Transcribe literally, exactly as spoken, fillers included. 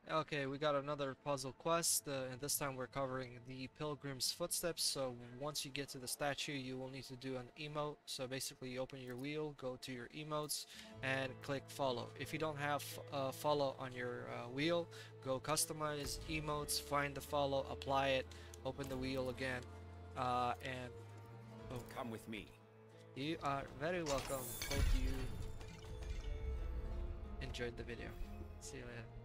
Okay, we got another puzzle quest, uh, and this time we're covering the Pilgrim's footsteps. So once you get to the statue, you will need to do an emote. So basically, you open your wheel, go to your emotes, and click follow. If you don't have uh, follow on your uh, wheel, go customize emotes, find the follow, apply it, open the wheel again, uh, and oh, Come with me. you are very welcome. Hope you enjoyed the video. See you later.